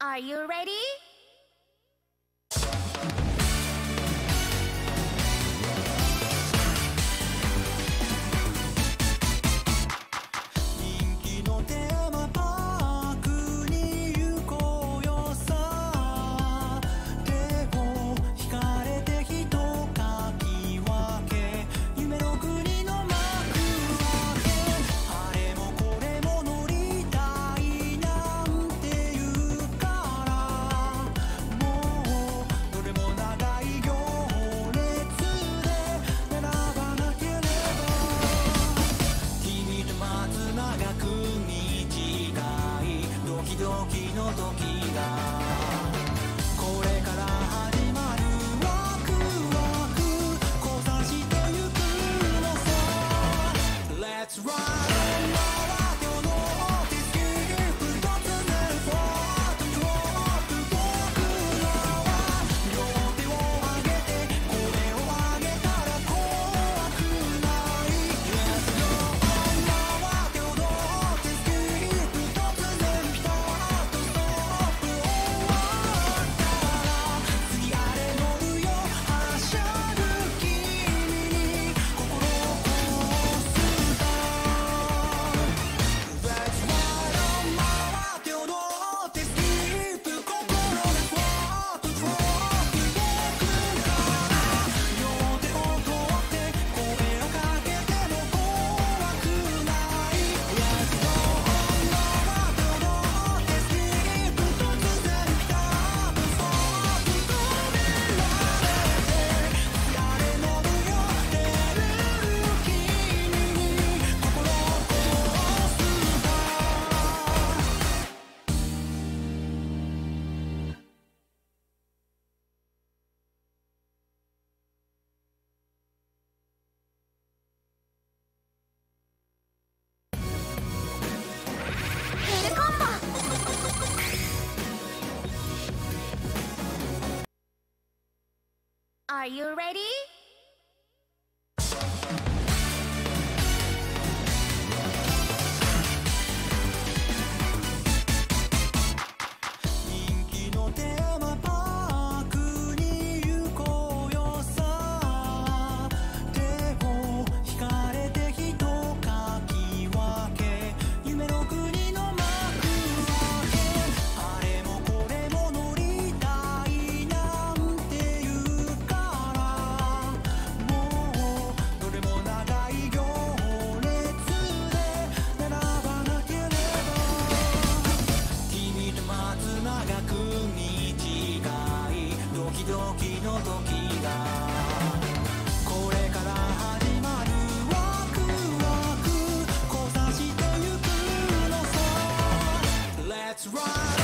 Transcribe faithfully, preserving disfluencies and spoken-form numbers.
Are you ready? 人気のテーマパークに行こうよさ。手を引かれてひとかき分け、夢の国の幕開け。あれもこれも乗りたいなんて言うから、もうどれも長い行列で並ばなければ。君と待つ長く短いドキドキの時がこれから始まる。ワクワク交差してゆくのさ。 Let's ride 慌てを乗ってスキップ突然フォートにウォーク僕らは両手を上げて声を上げたら怖くない。 Let's go 慌てを乗ってスキップ突然ピタッとストップ終わったら次あれ乗るよ。はしゃぐ君に心をこすだ。 Let's ride on 慌てを乗ってスキップ心がふわっとドロップ僕から両手を取って声をかけても怖くない。 Let's go 慌てを乗ってスキップ突然ピタッとストップ止められて次あれ乗るよ。照れる君に心をこすだ。 フルコンボ。 Are you ready? 人気のテーマパークに行こうよさ。手を引かれてひとかき分け、夢の国の幕開け。あれもこれも乗りたいなんて言うから、もうどれも長い行列で並ばなければ。君と待つ長く短いドキドキの時がこれから始まる。ワクワク交差してゆくのさ。 Let's ride